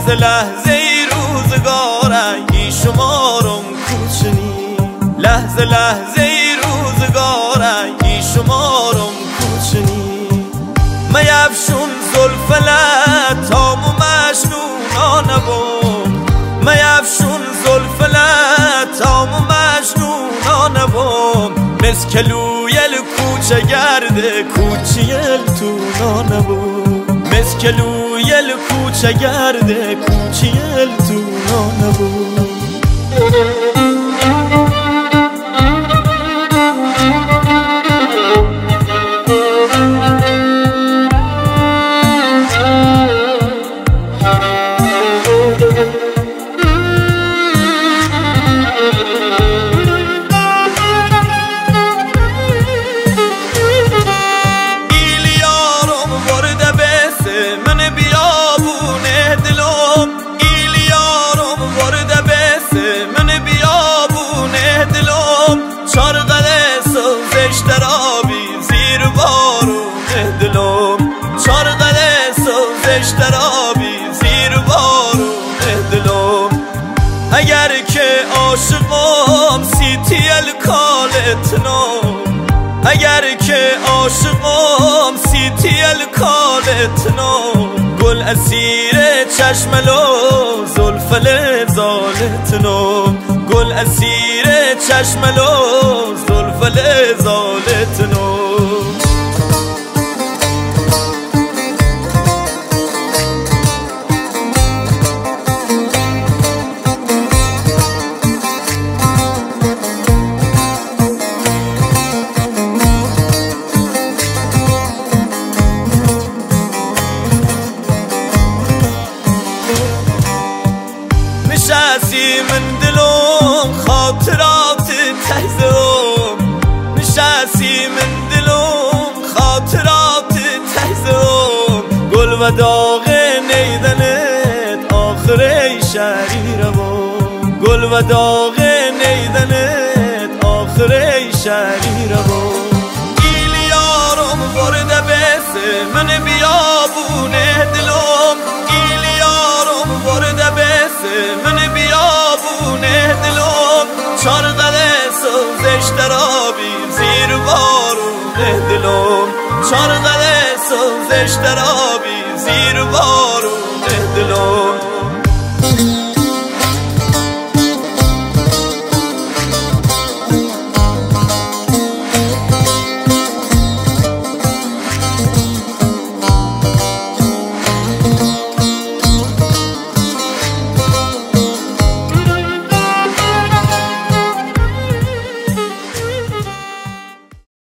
لحظه لحظه ای روزگارنگی شمارم کوچنی لحظه لحظه ای روزگارنگی شمارم کوچنی میفشون زلفلت تام و مجنونانه بوم میفشون زلفلت تام و مجنونانه بوم مسکلویل کوچه گرده کوچیل تو نانه بوم مسکلویل کوچه گرده کوچیل تو نانه بوم اگر که عاشقم سیتیل کالتنم اگر که عاشقم سیتیل کالتنم گل اسیر چشملو زلفل زالتنم گل اسیر چشملو زلفل زالتنم نشستی من دلم خاطرات تهزم نشستی من دلم خاطرات تهزم گل و داغ نیدنت آخر شریرم گل و داغ نیدنت آخر شریرم ایلیارم ورده بسه من بیابونه دلم ایلیارم ورده بسه من بیابونه دلم چارقله سوزش درابی زیر بارونه دلم چارقله سوزش درابی زیر بارونه